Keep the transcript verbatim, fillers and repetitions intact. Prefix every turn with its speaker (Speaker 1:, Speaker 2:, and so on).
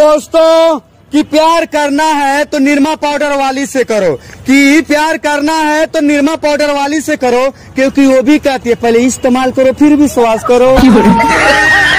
Speaker 1: दोस्तों कि प्यार करना है तो निरमा पाउडर वाली से करो, कि प्यार करना है तो निरमा पाउडर वाली से करो, क्योंकि वो भी कहती है पहले इस्तेमाल करो फिर विश्वास करो।